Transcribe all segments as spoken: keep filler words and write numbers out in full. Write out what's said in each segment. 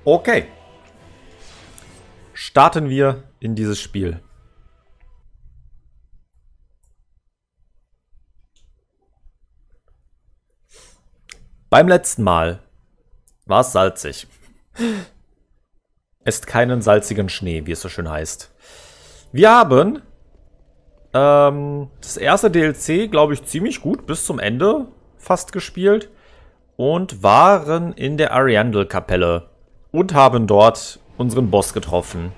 Okay. Starten wir in dieses Spiel. Beim letzten Mal war es salzig. Esst keinen salzigen Schnee, wie es so schön heißt. Wir haben ähm, das erste D L C, glaube ich, ziemlich gut bis zum Ende fast gespielt und waren in der Ariandel-Kapelle und haben dort unseren Boss getroffen.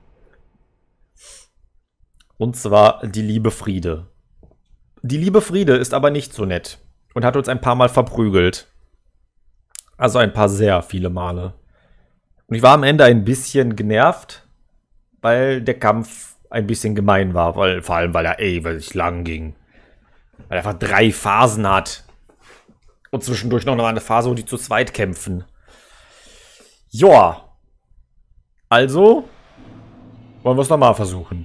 Und zwar die liebe Friede. Die liebe Friede ist aber nicht so nett und hat uns ein paar Mal verprügelt. Also ein paar sehr viele Male. Und ich war am Ende ein bisschen genervt, weil der Kampf ein bisschen gemein war. Weil, vor allem, weil er ewig lang ging. Weil er einfach drei Phasen hat. Und zwischendurch noch eine Phase, wo die zu zweit kämpfen. Joa. Also, wollen wir es nochmal versuchen.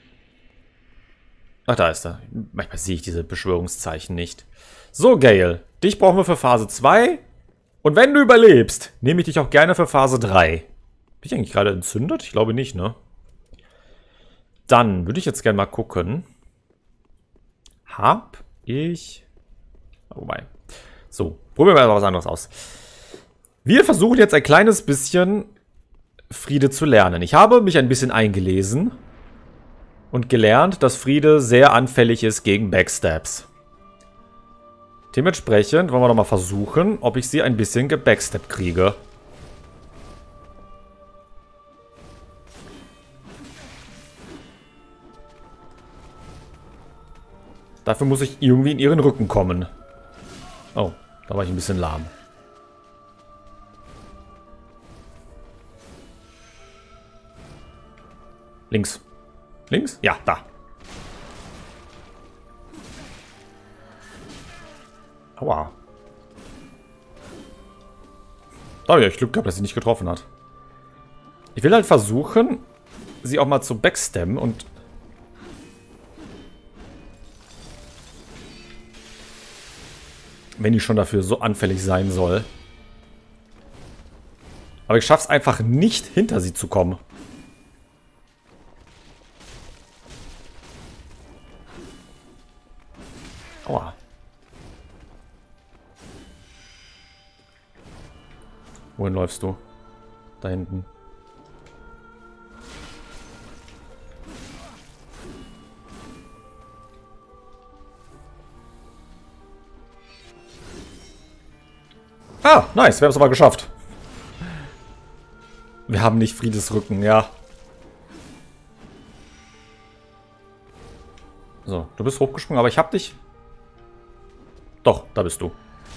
Ach, da ist er. Manchmal sehe ich diese Beschwörungszeichen nicht. So, Gale. Dich brauchen wir für Phase zwei. Und wenn du überlebst, nehme ich dich auch gerne für Phase drei. Bin ich eigentlich gerade entzündet? Ich glaube nicht, ne? Dann würde ich jetzt gerne mal gucken. Hab ich... Wobei. So, probieren wir mal was anderes aus. Wir versuchen jetzt ein kleines bisschen Friede zu lernen. Ich habe mich ein bisschen eingelesen und gelernt, dass Friede sehr anfällig ist gegen Backstabs. Dementsprechend wollen wir doch mal versuchen, ob ich sie ein bisschen gebackstabbt kriege. Dafür muss ich irgendwie in ihren Rücken kommen. Oh, da war ich ein bisschen lahm. Links. Links? Ja, da. Aua. Da habe ich Glück gehabt, dass sie nicht getroffen hat. Ich will halt versuchen, sie auch mal zu backstabben und... wenn die schon dafür so anfällig sein soll. Aber ich schaff's einfach nicht, hinter sie zu kommen. Aua. Wohin läufst du? Da hinten. Ah, nice. Wir haben es aber geschafft. Wir haben nicht Friedesrücken, ja. So, du bist hochgesprungen, aber ich hab dich. Doch, da bist du.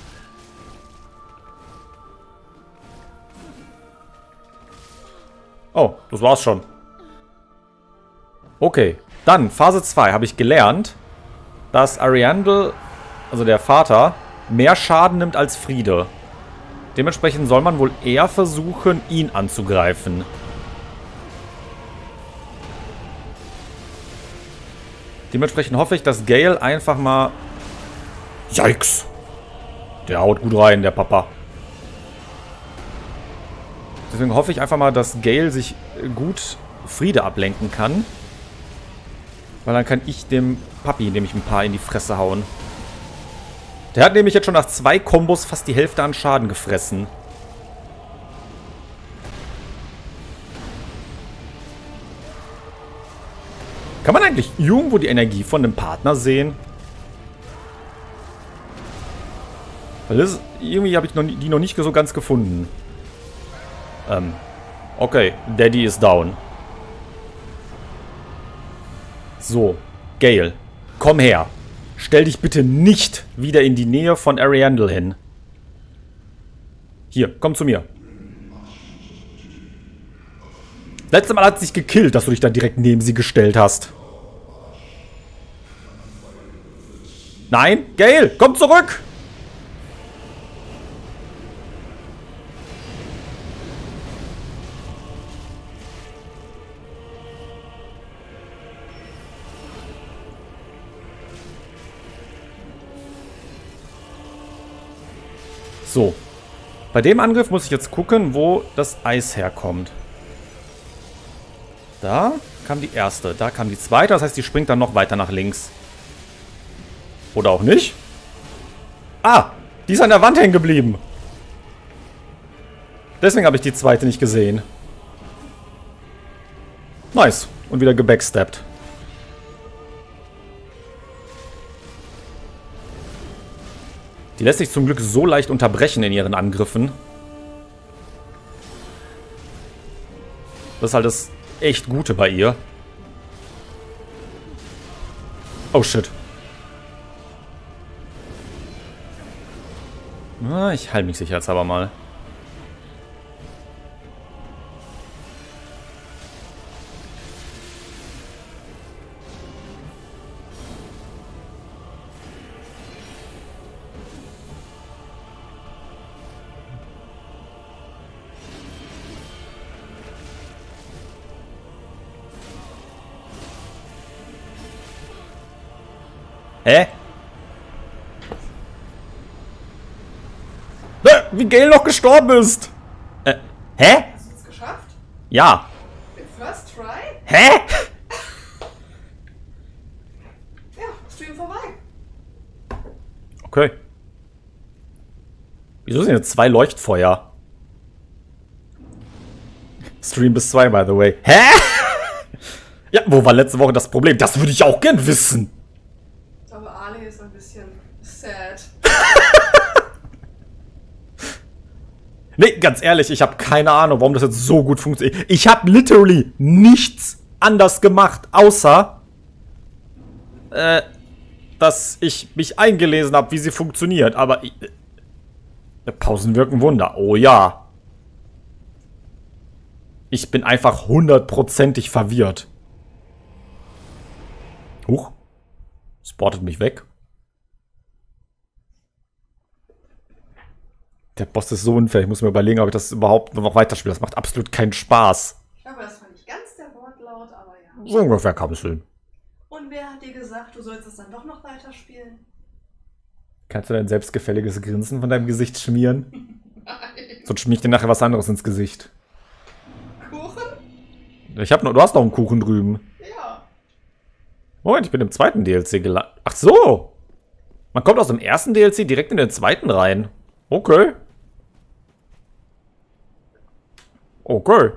Oh, das war's schon. Okay, dann Phase zwei habe ich gelernt, dass Ariandel, also der Vater, mehr Schaden nimmt als Friede. Dementsprechend soll man wohl eher versuchen, ihn anzugreifen. Dementsprechend hoffe ich, dass Gale einfach mal... Yikes! Der haut gut rein, der Papa. Deswegen hoffe ich einfach mal, dass Gale sich gut Friede ablenken kann. Weil dann kann ich dem Papi nämlich ein paar in die Fresse hauen. Der hat nämlich jetzt schon nach zwei Kombos fast die Hälfte an Schaden gefressen. Kann man eigentlich irgendwo die Energie von einem Partner sehen? Weil das, irgendwie habe ich noch, die noch nicht so ganz gefunden. Ähm, okay, Daddy ist down. So, Gale, komm her. Stell dich bitte nicht wieder in die Nähe von Ariandel hin. Hier, komm zu mir. Letztes Mal hat sie sich gekillt, dass du dich da direkt neben sie gestellt hast. Nein, Gale, komm zurück! So. Bei dem Angriff muss ich jetzt gucken, wo das Eis herkommt. Da kam die erste, da kam die zweite. Das heißt, die springt dann noch weiter nach links. Oder auch nicht. Ah, die ist an der Wand hängen geblieben. Deswegen habe ich die zweite nicht gesehen. Nice. Und wieder gebacksteppt. Die lässt sich zum Glück so leicht unterbrechen in ihren Angriffen. Das ist halt das echt Gute bei ihr. Oh shit. Na, ich heile mich sicherheitshalber mal. Hä? Wie Gale noch gestorben ist! Äh, hä? Hast du es geschafft? Ja. Den First Try? Hä? Ja, Stream vorbei. Okay. Wieso sind jetzt zwei Leuchtfeuer? Stream bis zwei, by the way. Hä? Ja, wo war letzte Woche das Problem? Das würde ich auch gern wissen. Ich glaube, Ali ist ein bisschen sad. Nee, ganz ehrlich, ich habe keine Ahnung, warum das jetzt so gut funktioniert. Ich habe literally nichts anders gemacht, außer äh, dass ich mich eingelesen habe, wie sie funktioniert. Aber ich, äh, Pausen wirken Wunder. Oh ja. Ich bin einfach hundertprozentig verwirrt. Huch. Spottet mich weg. Der Boss ist so unfair. Ich muss mir überlegen, ob ich das überhaupt noch weiterspiele. Das macht absolut keinen Spaß. Ich glaube, das war nicht ganz der Wortlaut, aber ja. So ungefähr kam es hin. Und wer hat dir gesagt, du sollst es dann doch noch weiterspielen? Kannst du dein selbstgefälliges Grinsen von deinem Gesicht schmieren? Nein. Sonst schmier ich dir nachher was anderes ins Gesicht. Kuchen? Ich hab noch, du hast noch einen Kuchen drüben. Ja. Moment, ich bin im zweiten D L C gelandet. Ach so. Man kommt aus dem ersten D L C direkt in den zweiten rein. Okay. Okay.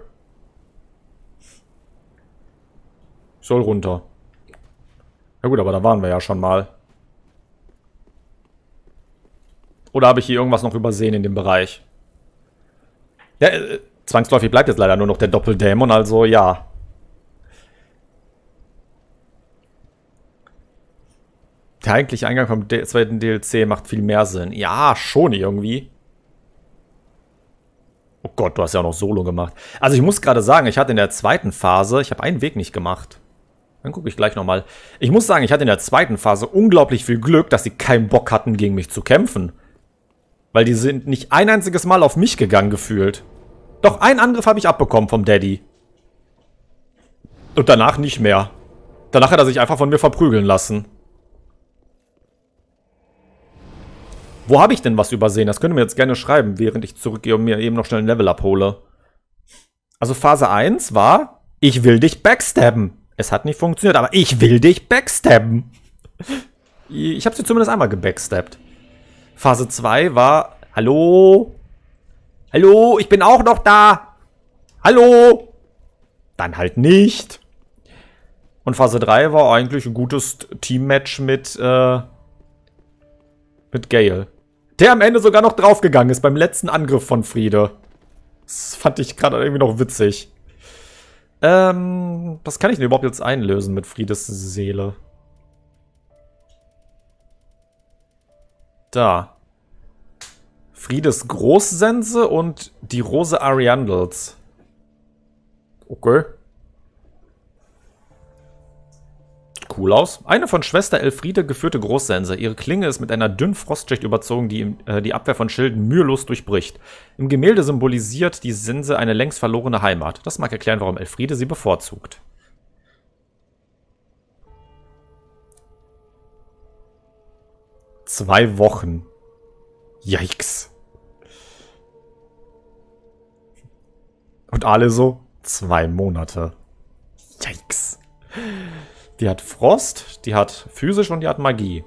Ich soll runter. Ja gut, aber da waren wir ja schon mal. Oder habe ich hier irgendwas noch übersehen in dem Bereich? Ja, äh, zwangsläufig bleibt jetzt leider nur noch der Doppeldämon, also ja. Der eigentliche Eingang vom zweiten D L C macht viel mehr Sinn. Ja, schon irgendwie. Oh Gott, du hast ja auch noch Solo gemacht. Also ich muss gerade sagen, ich hatte in der zweiten Phase, ich habe einen Weg nicht gemacht. Dann gucke ich gleich nochmal. Ich muss sagen, ich hatte in der zweiten Phase unglaublich viel Glück, dass sie keinen Bock hatten, gegen mich zu kämpfen. Weil die sind nicht ein einziges Mal auf mich gegangen, gefühlt. Doch, einen Angriff habe ich abbekommen vom Daddy. Und danach nicht mehr. Danach hat er sich einfach von mir verprügeln lassen. Wo habe ich denn was übersehen? Das könnt ihr mir jetzt gerne schreiben, während ich zurückgehe und mir eben noch schnell ein Level abhole. Also Phase eins war, ich will dich backstabben. Es hat nicht funktioniert, aber ich will dich backstabben. Ich habe sie zumindest einmal gebackstabbt. Phase zwei war, hallo? Hallo, ich bin auch noch da. Hallo? Dann halt nicht. Und Phase drei war eigentlich ein gutes Teammatch mit, äh, mit Gale. Der am Ende sogar noch draufgegangen ist beim letzten Angriff von Friede. Das fand ich gerade irgendwie noch witzig. Ähm, was kann ich denn überhaupt jetzt einlösen mit Friedes Seele? Da. Friedes Großsense und die Rose Ariandels. Okay. Cool aus. Eine von Schwester Elfriede geführte Großsense. Ihre Klinge ist mit einer dünnen Frostschicht überzogen, die äh, die Abwehr von Schilden mühelos durchbricht. Im Gemälde symbolisiert die Sense eine längst verlorene Heimat. Das mag erklären, warum Elfriede sie bevorzugt. Zwei Wochen. Yikes. Und alle so, zwei Monate. Yikes. Die hat Frost, die hat Physisch und die hat Magie.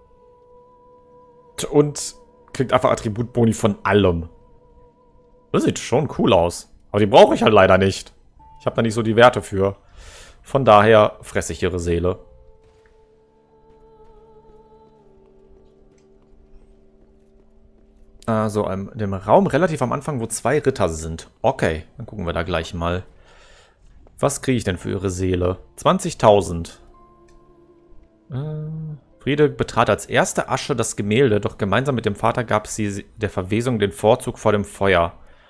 Und kriegt einfach Attributboni von allem. Das sieht schon cool aus. Aber die brauche ich halt leider nicht. Ich habe da nicht so die Werte für. Von daher fresse ich ihre Seele. Also in dem Raum relativ am Anfang, wo zwei Ritter sind. Okay, dann gucken wir da gleich mal. Was kriege ich denn für ihre Seele? zwanzigtausend. Äh, Friede betrat als erste Asche das Gemälde, doch gemeinsam mit dem Vater gab sie der Verwesung den Vorzug vor dem Feuer.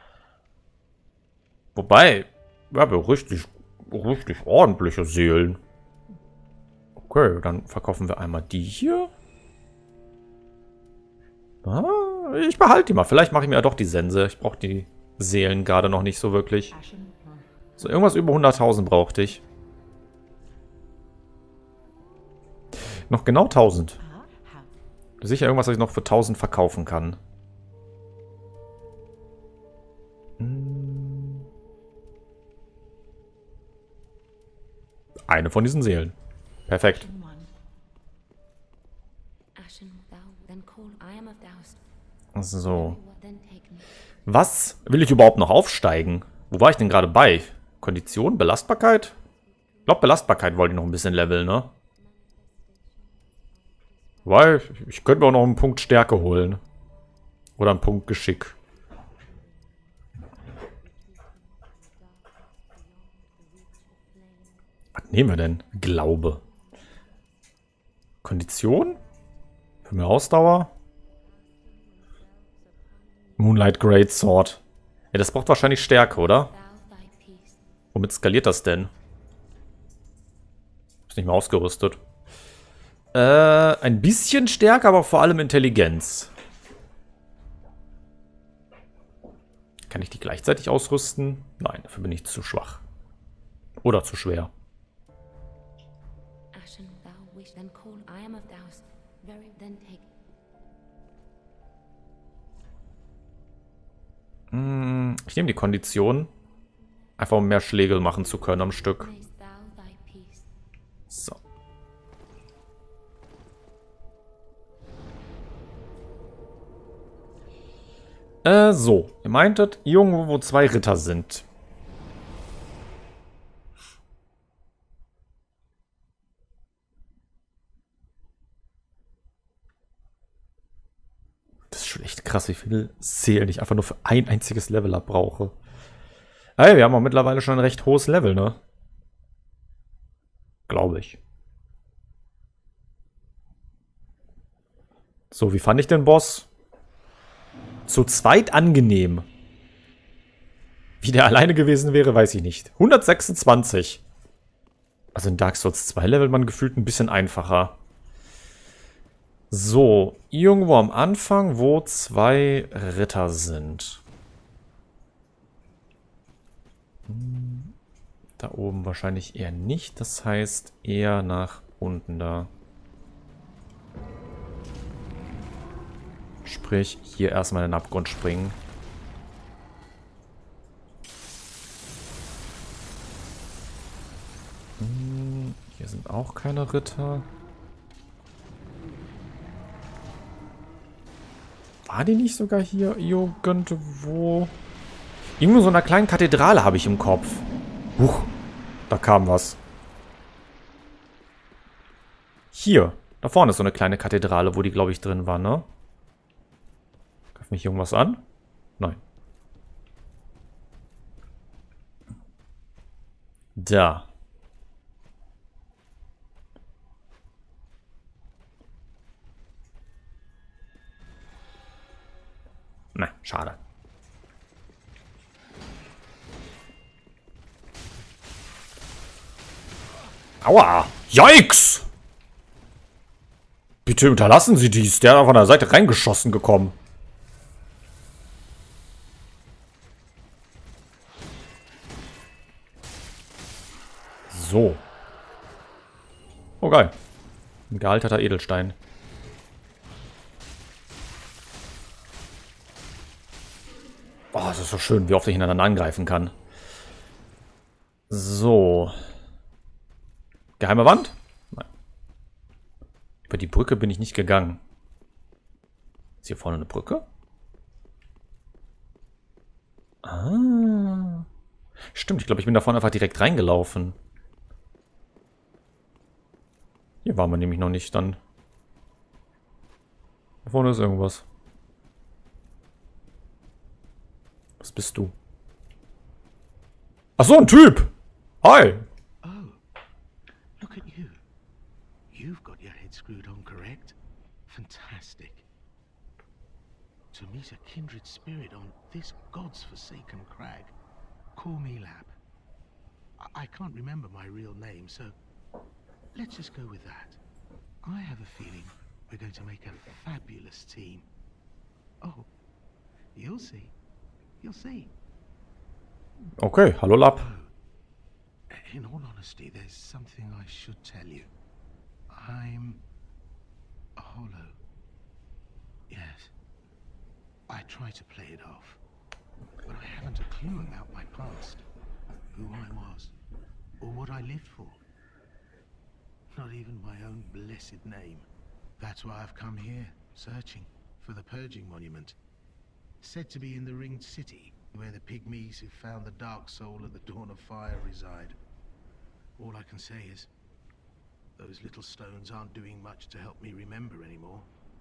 Wobei, wir haben ja richtig, richtig ordentliche Seelen. Okay, dann verkaufen wir einmal die hier. Ah, ich behalte die mal. Vielleicht mache ich mir ja doch die Sense. Ich brauche die Seelen gerade noch nicht so wirklich. So, irgendwas über hunderttausend brauchte ich. Noch genau tausend. Sicher irgendwas, was ich noch für tausend verkaufen kann. Eine von diesen Seelen. Perfekt. So. Was will ich überhaupt noch aufsteigen? Wo war ich denn gerade bei? Kondition? Belastbarkeit? Ich glaube, Belastbarkeit wollte ich noch ein bisschen leveln, ne? Weil ich könnte mir auch noch einen Punkt Stärke holen. Oder einen Punkt Geschick. Was nehmen wir denn? Glaube. Kondition? Für mehr Ausdauer? Moonlight Great Sword. Ja, das braucht wahrscheinlich Stärke, oder? Womit skaliert das denn? Ist nicht mehr ausgerüstet. Äh, ein bisschen Stärke, aber vor allem Intelligenz. Kann ich die gleichzeitig ausrüsten? Nein, dafür bin ich zu schwach. Oder zu schwer. Hm, ich nehme die Kondition. Einfach um mehr Schläge machen zu können am Stück. So. Äh, so. Ihr meintet, irgendwo, wo zwei Ritter sind. Das ist schon echt krass, wie viele Seelen ich einfach nur für ein einziges Level-Up brauche. Ey, wir haben auch mittlerweile schon ein recht hohes Level, ne? Glaube ich. So, wie fand ich den Boss? Zu zweit angenehm. Wie der alleine gewesen wäre, weiß ich nicht. hundertsechsundzwanzig. Also in Dark Souls zwei levelt man gefühlt ein bisschen einfacher. So, irgendwo am Anfang, wo zwei Ritter sind. Da oben wahrscheinlich eher nicht. Das heißt eher nach unten da. Sprich, hier erstmal in den Abgrund springen. Hm, hier sind auch keine Ritter. War die nicht sogar hier irgendwo? Irgendwo so einer kleinen Kathedrale habe ich im Kopf. Huch, da kam was. Hier, da vorne ist so eine kleine Kathedrale, wo die, glaube ich, drin war, ne? Greift mich irgendwas an? Nein. Da. Na, schade. Aua! Yikes! Bitte unterlassen Sie dies. Der ist von der Seite reingeschossen gekommen. So. Oh, geil. Ein gealterter Edelstein. Oh, das ist so schön, wie oft ich hintereinander angreifen kann. So. Geheime Wand? Nein. Über die Brücke bin ich nicht gegangen. Ist hier vorne eine Brücke? Ah. Stimmt, ich glaube, ich bin da vorne einfach direkt reingelaufen. Hier waren wir nämlich noch nicht dann. Da vorne ist irgendwas. Was bist du? Ach so, ein Typ! Hi! Oh, look at you. You've got your head screwed on correct. Fantastic. To meet a kindred spirit on this god's forsaken crag. Call me Lab. I, I can't remember my real name, so let's just go with that. I have a feeling we're going to make a fabulous team. Oh, you'll see. You'll see. Okay, hallo Lab. Oh, in all honesty, there's something I should tell you. I'm a hollow. Yes. I try to play it off, but I haven't a clue about my past, who I was, or what I lived for. Not even my own blessed name. That's why I've come here, searching for the Purging Monument. Said to be in the Ringed City, where the pygmies who found the Dark Soul at the Dawn of Fire reside. All I can say is, those little stones aren't doing much to help me remember anymore.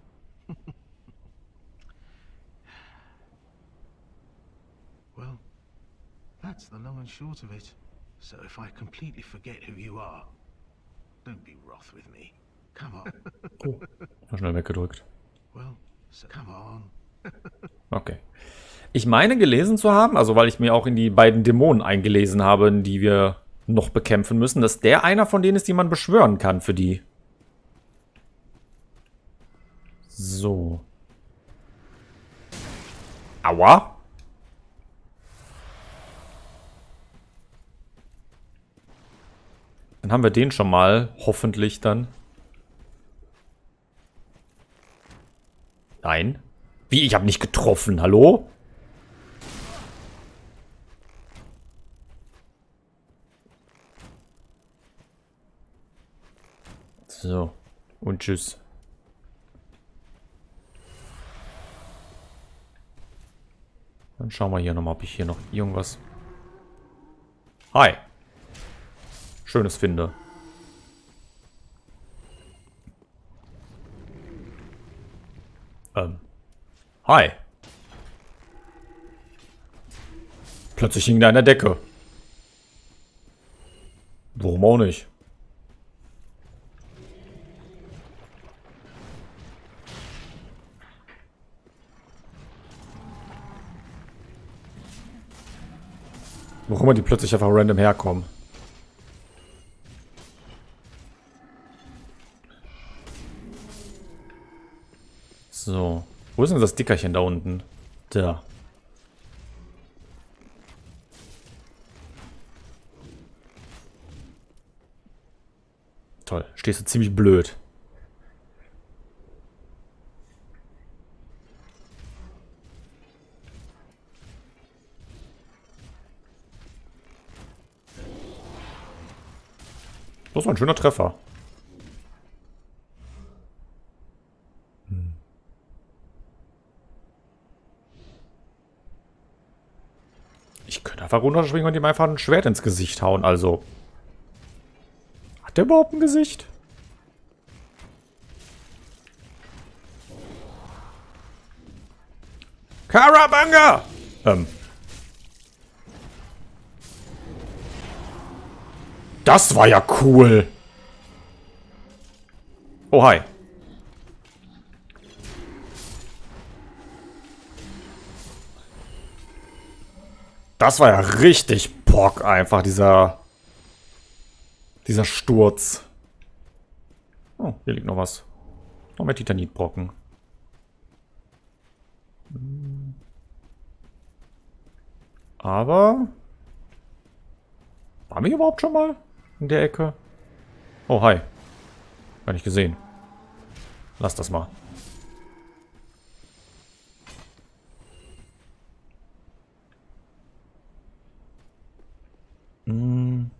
Well, that's the long and short of it. So if I completely forget who you are, don't be wroth with me. Come on. Oh, war schnell weggedrückt. Well, so come on. Okay. Ich meine gelesen zu haben, also weil ich mir auch in die beiden Dämonen eingelesen habe, die wir noch bekämpfen müssen, dass der einer von denen ist, die man beschwören kann für die. So. Aua. Dann haben wir den schon mal, hoffentlich dann. Nein. Wie, ich habe nicht getroffen, hallo? So. Und tschüss. Dann schauen wir hier nochmal, ob ich hier noch irgendwas... Hi. Schönes finde. Ähm. Hi. Plötzlich hing da in der Decke. Warum auch nicht? Warum immer die plötzlich einfach random herkommen. So. Wo ist denn das Dickerchen da unten? Da. Toll. Stehst du ziemlich blöd. Das war ein schöner Treffer. Hm. Ich könnte einfach runterspringen und ihm einfach ein Schwert ins Gesicht hauen, also. Hat der überhaupt ein Gesicht? Karabanga! Ähm. Das war ja cool. Oh, hi. Das war ja richtig Bock einfach, dieser... Dieser Sturz. Oh, hier liegt noch was. Noch mehr Titanitbrocken. Aber... Waren wir hier überhaupt schon mal? In der Ecke? Oh, hi. Gar nicht gesehen. Lass das mal. Hm.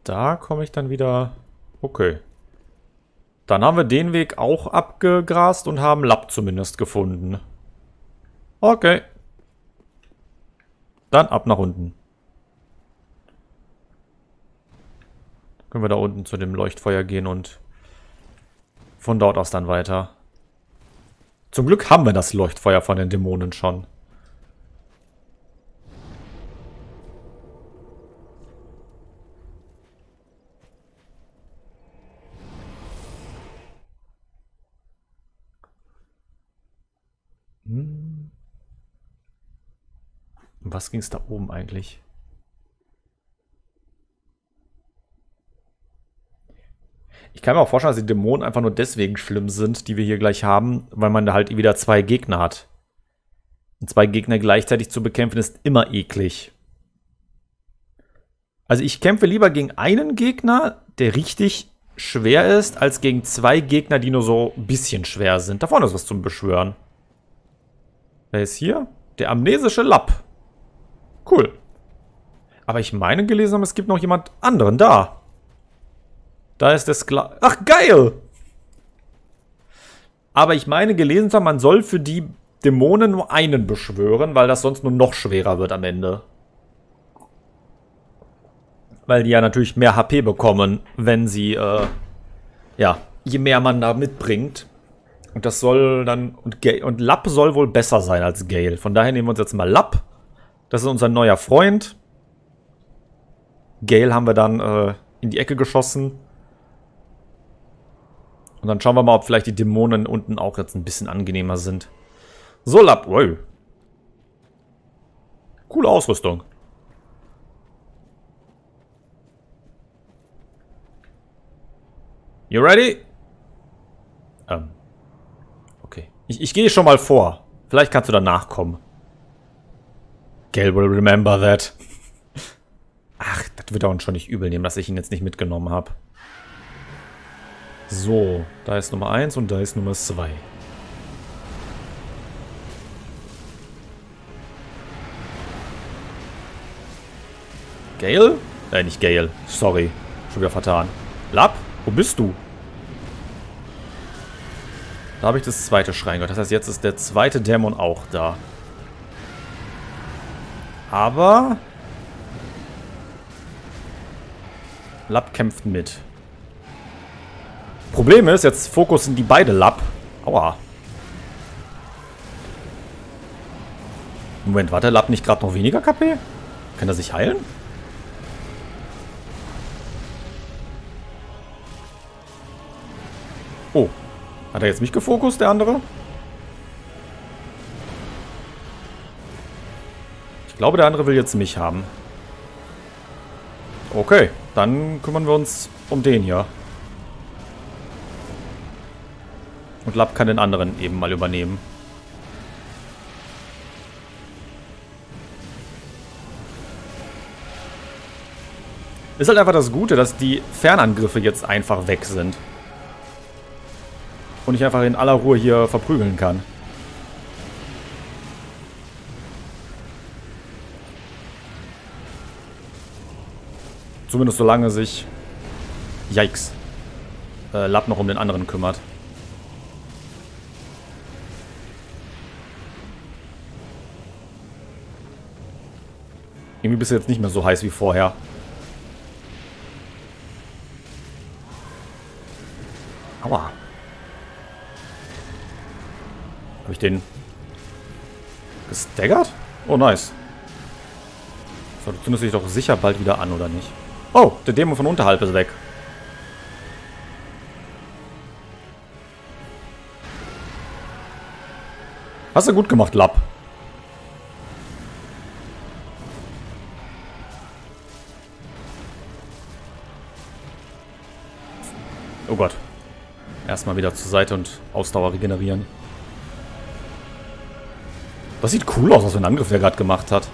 Da komme ich dann wieder... Okay. Dann haben wir den Weg auch abgegrast und haben Lapp zumindest gefunden. Okay. Dann ab nach unten. Können wir da unten zu dem Leuchtfeuer gehen und von dort aus dann weiter. Zum Glück haben wir das Leuchtfeuer von den Dämonen schon. Hm. Um was ging es da oben eigentlich? Ich kann mir auch vorstellen, dass die Dämonen einfach nur deswegen schlimm sind, die wir hier gleich haben, weil man da halt wieder zwei Gegner hat. Und zwei Gegner gleichzeitig zu bekämpfen ist immer eklig. Also ich kämpfe lieber gegen einen Gegner, der richtig schwer ist, als gegen zwei Gegner, die nur so ein bisschen schwer sind. Da vorne ist was zum Beschwören. Wer ist hier? Der amnesische Lapp. Cool. Aber ich meine gelesen haben, es gibt noch jemand anderen da. Da ist der Sklav. Ach, geil! Aber ich meine gelesen zu haben, man soll für die Dämonen nur einen beschwören, weil das sonst nur noch schwerer wird am Ende. Weil die ja natürlich mehr H P bekommen, wenn sie, äh, ja, je mehr man da mitbringt. Und das soll dann, und, Ga- und Lapp soll wohl besser sein als Gale. Von daher nehmen wir uns jetzt mal Lapp. Das ist unser neuer Freund. Gale haben wir dann äh, in die Ecke geschossen. Und dann schauen wir mal, ob vielleicht die Dämonen unten auch jetzt ein bisschen angenehmer sind. So, Lapp. Wow. Coole Ausrüstung. You ready? Ähm. Okay. Ich, ich gehe schon mal vor. Vielleicht kannst du danach kommen. Gale will remember that. Ach, das wird er uns schon nicht übel nehmen, dass ich ihn jetzt nicht mitgenommen habe. So, da ist Nummer eins und da ist Nummer zwei. Gale? Äh, nicht Gale. Sorry. Schon wieder vertan. Lapp, wo bist du? Da habe ich das zweite Schrein gehört. Das heißt, jetzt ist der zweite Dämon auch da. Aber... Lapp kämpft mit. Problem ist, jetzt fokussen die beide Lapp. Aua. Moment, war der Lapp nicht gerade noch weniger K P? Kann er sich heilen? Oh. Hat er jetzt mich gefokust, der andere? Ich glaube, der andere will jetzt mich haben. Okay, dann kümmern wir uns um den hier. Und Lapp kann den anderen eben mal übernehmen. Ist halt einfach das Gute, dass die Fernangriffe jetzt einfach weg sind. Und ich einfach in aller Ruhe hier verprügeln kann. Zumindest solange sich... Yikes. Äh, Lapp noch um den anderen kümmert. Irgendwie bist du jetzt nicht mehr so heiß wie vorher. Aua. Habe ich den gestaggert? Oh, nice. So, du zündest dich doch sicher bald wieder an, oder nicht? Oh, der Dämon von unterhalb ist weg. Hast du gut gemacht, Lapp. Oh Gott. Erstmal wieder zur Seite und Ausdauer regenerieren. Das sieht cool aus, was für ein Angriff der gerade gemacht hat.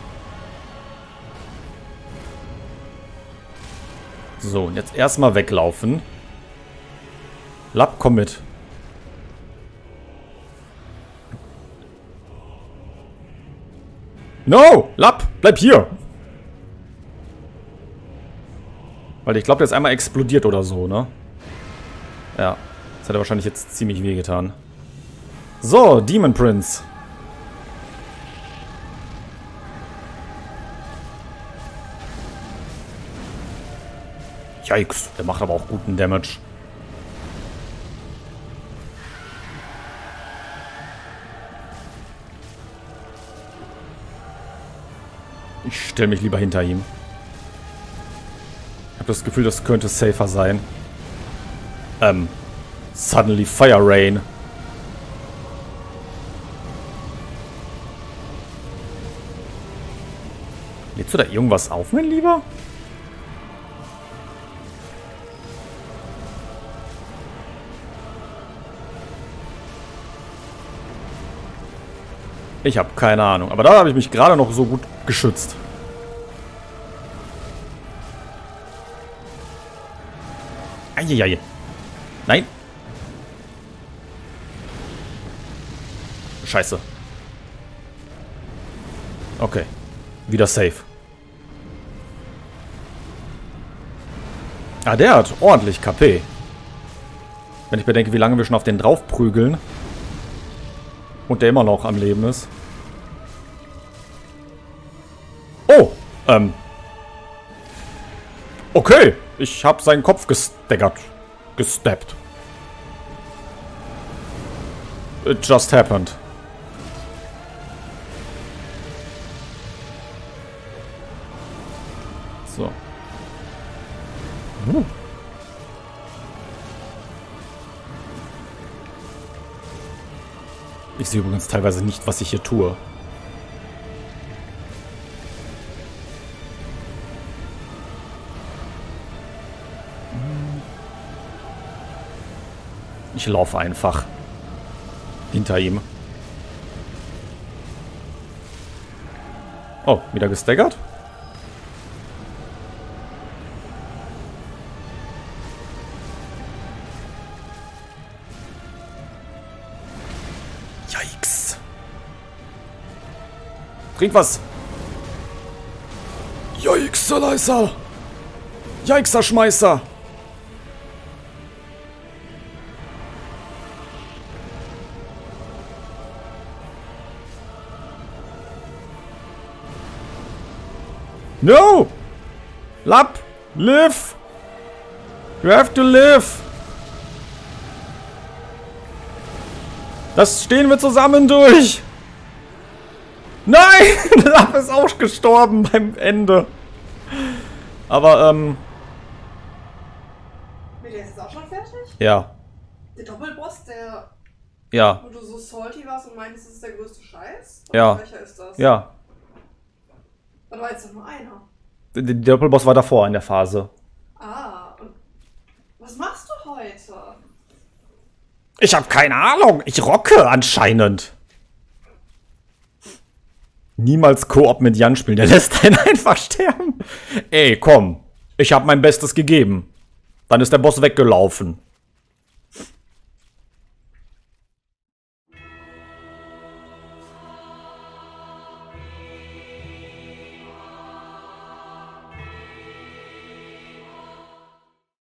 So, und jetzt erstmal weglaufen. Lapp, komm mit. No! Lapp, bleib hier! Weil ich glaube, der ist einmal explodiert oder so, ne? Ja. Das hat er wahrscheinlich jetzt ziemlich wehgetan. So, Demon Prince. Yikes, der macht aber auch guten Damage. Ich stelle mich lieber hinter ihm. Ich habe das Gefühl, das könnte safer sein. Ähm, Suddenly Fire Rain. Lädst du da irgendwas auf, mein Lieber? Ich habe keine Ahnung. Aber da habe ich mich gerade noch so gut geschützt. Eieiei. Nein. Scheiße. Okay. Wieder safe. Ah, der hat ordentlich K P. Wenn ich bedenke, wie lange wir schon auf den drauf prügeln. Und der immer noch am Leben ist. Oh, ähm. Okay, ich habe seinen Kopf gestaggert. Gesteppt. It just happened. So. Uh. Ich sehe übrigens teilweise nicht, was ich hier tue. Ich laufe einfach hinter ihm. Oh, wieder gestaggert? Yikes. Trink was. Yikes, Leiser. Yikes, Schmeißer. No! Lap! Live! You have to live! Das stehen wir zusammen durch! Nein! Lap ist auch gestorben beim Ende. Aber, ähm... Mit der ist jetzt auch schon fertig? Ja. Der Doppelboss, der... Ja. Wo du so salty warst und meintest, das ist der größte Scheiß? Ja. Oder welcher ist das? Ja. Da war jetzt doch nur einer. Der, der Doppelboss war davor in der Phase. Ah, und was machst du heute? Ich habe keine Ahnung. Ich rocke anscheinend. Niemals Koop mit Jan spielen. Der lässt einen einfach sterben. Ey, komm. Ich habe mein Bestes gegeben. Dann ist der Boss weggelaufen.